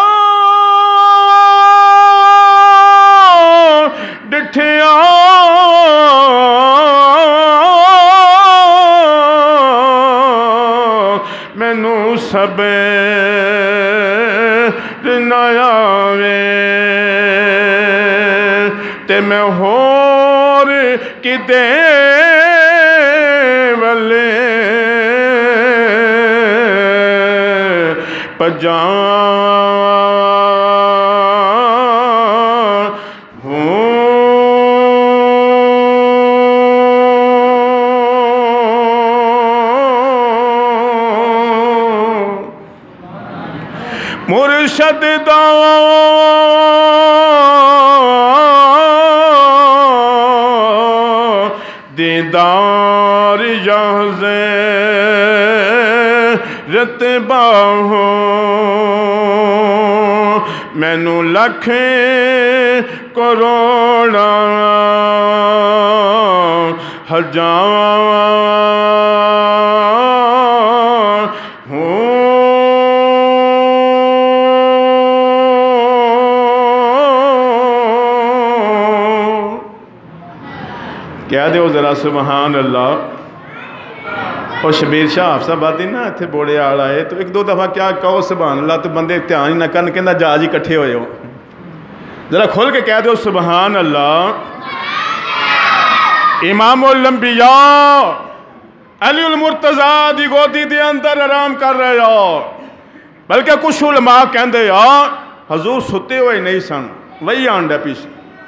ڈٹھیا مینو صبر نہ آوے تے میں ہور کدے والے پجاں مرشد دا دیدار یحظے رتبہ ہو مینو لکھے کروڑا ہزار کہہ دو ذرا سبحان اللہ۔ اور شبیر شاہ حافظ آبادی نا اتنے بوڑے آل آئے تو ایک دو دفعہ کیا کہو سبحان اللہ تو بندے دھیان ہی نہ کرن کہندا جا جی کٹھے ہوئے ہو، ذرا کھول کے کہہ دو سبحان اللہ۔ امام الانبیاء علی المرتضیٰ دی گودی دے اندر آرام کر رہے ہو، بلکہ کچھ علماء کہندے یا حضور ستے ہوئے نہیں سن، وہی آنڈا پیچھے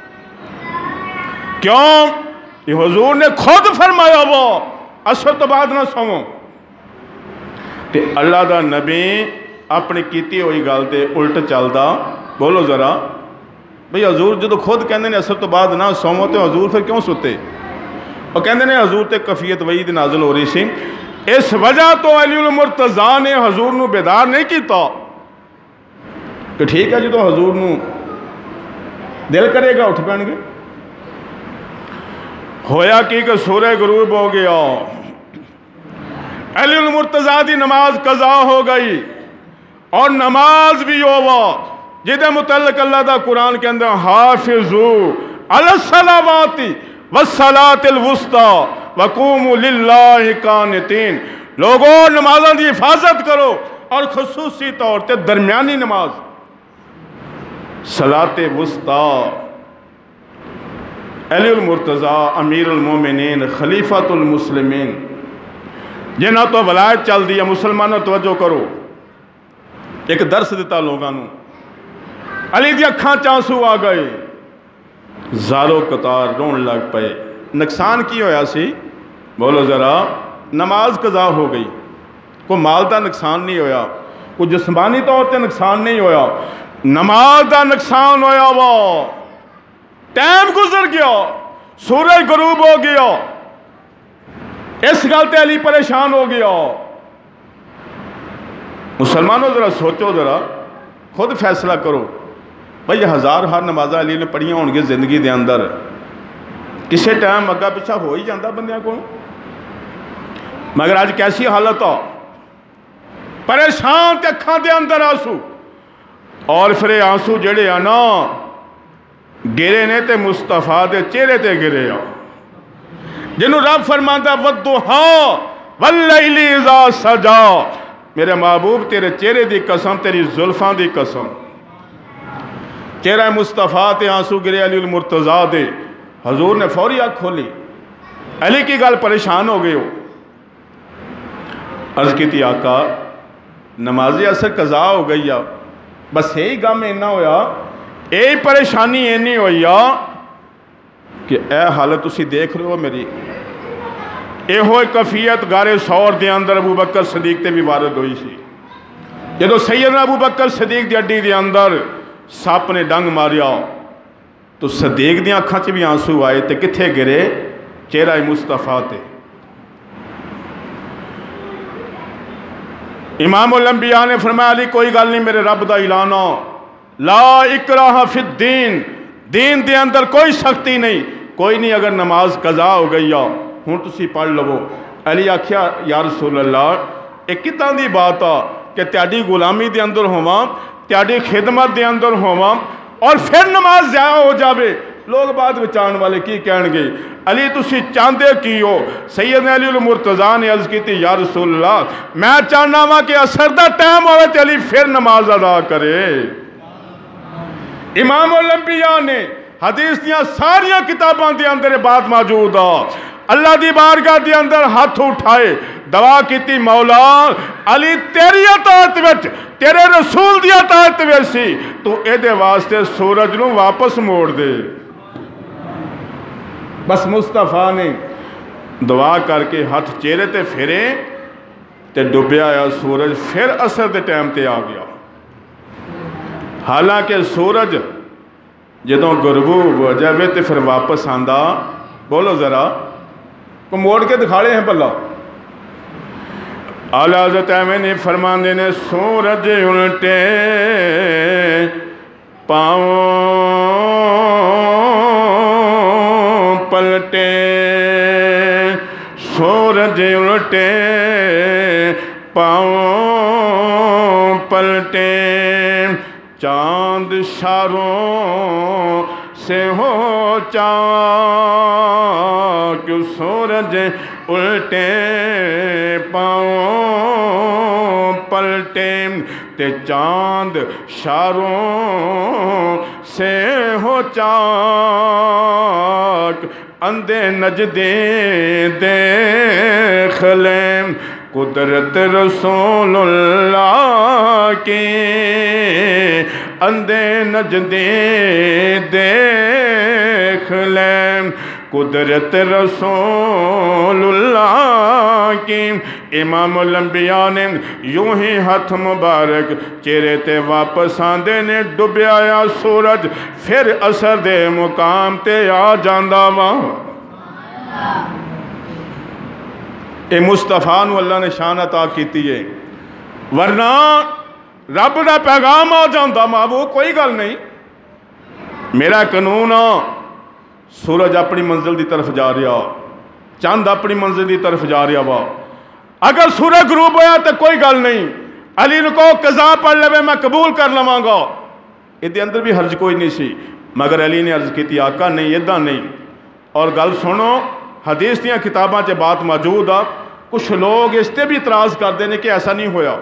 کیوں؟ یہ حضور نے خود فرمایا وہ اثر تو بعد نہ سوو، تے اللہ دا نبی اپنی کیتی ہوئی گل تے الٹ چلدا، بولو ذرا بھئی حضور جدو خود کہندے نے اثر تو بعد نہ سوو تے حضور پھر کیوں ستے؟ اور کہندے نے حضور تے کفیت وحید نازل ہو رہی سی، اس وجہ تو علی المرتضیٰ نے حضور نو بیدار نہیں کیتا کہ ٹھیک ہے جدو حضور نو دل کرے گا اٹھ پین گے۔ ہویا کی کہ سورہ غروب ہو گیا، علی المرتضیٰ دی نماز قضا ہو گئی، اور نماز بھی ہوا جدے متعلق اللہ دا قرآن کے اندر حافظو علی الصلاوات والصلاۃ الوسطیٰ وقوموا للہ قانتین، لوگوں نمازاں دی حفاظت کرو، اور خصوصی طور تے درمیانی نماز صلاۃ وسطیٰ۔ علی المرتضیٰ امیر المومنین خلیفۃ المسلمین جنہ تو ولایت چل دی ہے، مسلمانوں توجہ کرو، ایک درس دیتا لوگاں نو، علی دی اکھاں چانسو آ گئے، زارو قطار رون لگ پئے، نقصان کی ہویا سی؟ بولو ذرا، نماز قضا ہو گئی، کوئی مال دا نقصان نہیں ہویا، کوئی جسمانی طور تے نقصان نہیں ہویا، نماز دا نقصان ہویا وہ ٹائم گزر گیا، سورج غروب ہو گیا، اس گل تے علی پریشان ہو گیا۔ مسلمانوں ذرا سوچو، ذرا خود فیصلہ کرو، بھئی ہزار ہر نمازہ علی نے پڑھیاں ہون گے زندگی دے اندر، کسے ٹائم اگا پیچھا ہو ہی جاندہ بندیاں کو، مگر آج کیسی حالت ہو، پریشان تے اکھاں دے اندر آنسو، اور پھر آنسو جڑے آنا گرے نے تے مصطفیٰ دے چہرے تے گرے آ، جنہوں رب فرماندا والضحیٰ واللیل اذا سجا، میرے محبوب تیرے چہرے دی قسم، تیری زلفاں دی قسم، چہرہ مصطفیٰ تے آنسو گرے علی المرتضیٰ دے۔ حضور نے فوری آنکھ کھولی، علی کی گل پریشان ہو گئے ہو، عرض کی تھی آقا نماز اثر قضا ہو گئی ہے، بس یہی غم اینا ہویا، یہی پریشانی اینی ہوئی کہ اے حالت تسی دیکھ رہے ہو میری، اے ہوئے کفیت غار سور دے اندر ابو بکر صدیق تے بھی وارد ہوئی سی، جدو سیدنا ابو بکر صدیق دی اڈی دے اندر سپ نے ڈنگ ماریا تو صدیق دی آنکھاں چ بھی آنسو آئے تے کتھے گرے؟ چہرہ مصطفیٰ تے۔ امام الانبیاء نے فرمایا علی کوئی گل نہیں، میرے رب دا اعلان ہو، لا اکراہ فی الدین، دین دے اندر کوئی سختی نہیں، کوئی نہیں اگر نماز قضا ہو گئی ہے ہوں تسی پڑھ لو۔ علی آکھیا یا رسول اللہ ایک کتاں دی بات آ کہ تیاڈی غلامی دے اندر ہواں، تیاڈی خدمت دے اندر ہواں، اور پھر نماز ضائع ہو جاوے، لوگ بعد بچان والے کی کہن گے؟ علی تسی چاندے کی ہو؟ سیدنا علی المرتضیٰ نے عرض کی تھی یا رسول اللہ میں چاہنا ہوا کہ اثر دا ٹائم ہوئے تے علی پھر نماز ادا کرے۔ امام الانبیاء نے حدیث دیا ساریاں کتاباں دے اندر بات موجود آ، اللہ دی بارگاہ دے اندر ہاتھ اٹھائے دعا کیتی مولا علی تیری اطاعت وچ تیرے رسول دی اطاعت وچ سی، تو اے دے واسطے سورج نو واپس موڑ دے۔ بس مصطفیٰ نے دعا کر کے ہاتھ چہرے تے پھرے تے ڈبیا آیا سورج، پھر اثر دے ٹائم تے آ گیا۔ حالانکہ سورج جدوں غروب ہو جاوے تے پھر واپس آندا، بولو ذرا کو موڑ کے دکھاڑے ہیں پلہ۔ اعلیٰ حضرت ایمینی فرماندے نے سورج الٹے پاؤں پلٹے، سورج الٹے پاؤں پلٹے، چاند شاروں سے ہو چاک سورج الٹے پاؤں پلٹے تے چاند شاروں سے ہو چاک اندھے نجدے دیکھ لیں قدرت رسول اللہ کی اندھے نجدے دیکھ لیں قدرت رسول اللہ کی امام الانبیاء نے یوں ہی ہاتھ مبارک چہرے تے واپس آندے نے ڈبیا یا سورج پھر اثر دے مقام تے آ جاندہ وا اے مصطفیٰ نو اللہ نے شان عطا کیتی ہے ورنہ رب دا پیغام آ جاندہ ماں وہ کوئی گل نہیں میرا قانون آ سورج اپنی منزل دی طرف جا رہا چاند اپنی منزل دی طرف جا رہا وا اگر سورج غروب ہویا تو کوئی گل نہیں علی نے کہو قضا پڑھ لے میں قبول کر لواں گا یہ اندر بھی حرج کوئی نہیں سی مگر علی نے عرض کی آقا نہیں ادھا نہیں اور گل سنو حدیث دیاں کتاباں چے بات موجود آ کچھ لوگ اس تے بھی اعتراض کر دینے کہ ایسا نہیں ہویا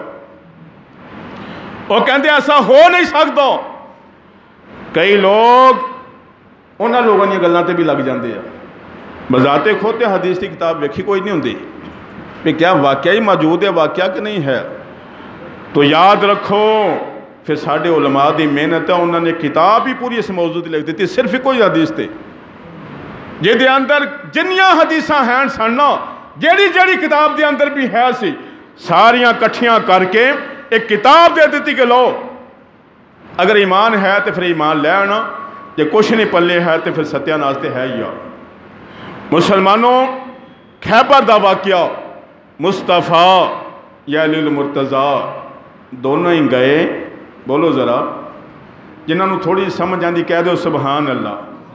وہ کہندے ایسا ہو نہیں سکتا کئی لوگ انہاں لوگوں نے گلاں تے بھی لگ جاندے ہیں بذات خود حدیث کی کتاب ویکھی کوئی نہیں ہوندی کہ کیا واقعہ ہی موجود ہے واقعہ کہ نہیں ہے تو یاد رکھو پھر ساڑھے علماء دی محنت ہے انہوں نے کتاب ہی پوری اس موضوع دی لکھ دیتی صرف کوئی حدیث تے جے دے اندر جنیاں حدیثاں ہیں سننا جیڑی جیڑی کتاب دے اندر بھی ہے سی ساریاں کٹھیاں کر کے ایک کتاب دے دیتی کہ لو اگر ایمان ہے تو پھر ایمان لے آنا یہ کچھ نہیں پلے ہے تو پھر ستیہ ناستے ہے یا مسلمانوں خیبر دا واقعہ مصطفیٰ یا علی المرتضیٰ دونوں ہی گئے بولو ذرا جنہوں نے تھوڑی سمجھ آندی کہہ دو سبحان اللہ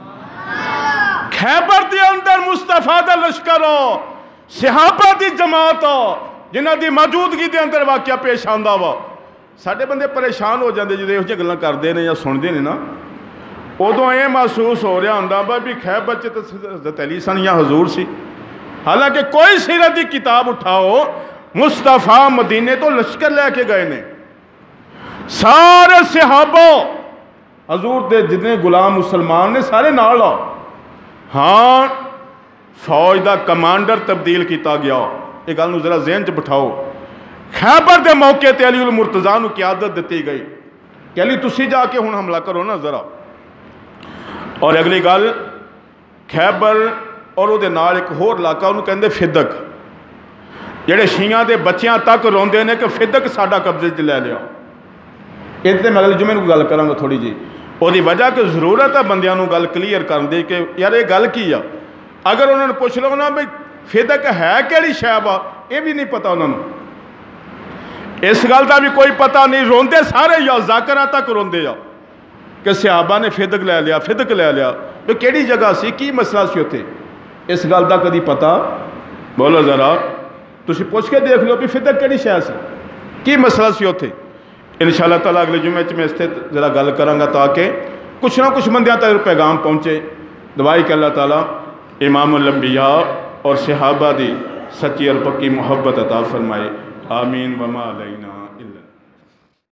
خیبر دے اندر مصطفیٰ دا لشکر ہو صحابہ دی جماعت ہو جنہوں دی موجودگی دے اندر واقعہ پیش آندہ ہوا ساڑھے بندے پریشان ہو جاندے جدے اس گلاں کر دے نے یا سن دے نے نا ادو یہ محسوس ہو رہا ہوں با بھی خیبر چ حضرت علی سن یا حضور سی حالانکہ کوئی سیرت دی کتاب اٹھاؤ مصطفیٰ مدینے تو لشکر لے کے گئے نے سارے صحابہ حضور دے جتنے غلام مسلمان نے سارے نال آ ہاں فوج دا کمانڈر تبدیل کیتا گیا یہ گل نو ذرا ذہن چ بٹھاؤ خیبر دے موقع تے علی المرتضیٰ نو قیادت دیتی گئی کہ علی تسی جا کے ہن حملہ کرو نا ذرا اور اگلی گل خیبر اور وہ نال ایک ہور علاقہ انہوں کہندے فدق جڑے شیعہ دے بچیاں تک روندے نے کہ فدق ساڈا قبضے چ لے لیا یہ تے میں اگلے جمعے کو گل کراں گا تھوڑی جی وہ دی وجہ کہ ضرورت ہے بندیاں نو گل کلیئر کرن دی کہ یار یہ گل کی آ اگر انہوں نے پوچھ لو نا بھئی فدق ہے کیڑی شے وا یہ بھی نہیں پتا انہوں نے اس گل دا بھی کوئی پتہ نہیں روندے سارے یا ذاکرہ تک روندے یا کہ صحابہ نے فدق لے لیا فدق لے لیا تو کیڑی جگہ سی کی مسئلہ سی ہوتے اس گل دا کدی پتا بولو ذرا تسی پوچھ کے دیکھ لو بھی فدق کیڑی شے سی کی مسئلہ سی ہوتے انشاءاللہ تعالیٰ اگلے جمعے میں اس سے ذرا گل کراں گا تاکہ کچھ نہ کچھ بندیاں تک پیغام پہنچے دعائی کہ اللہ تعالیٰ امام الانبیاء اور صحابہ دی سچی اور پکی محبت عطا فرمائے آمین وما علینا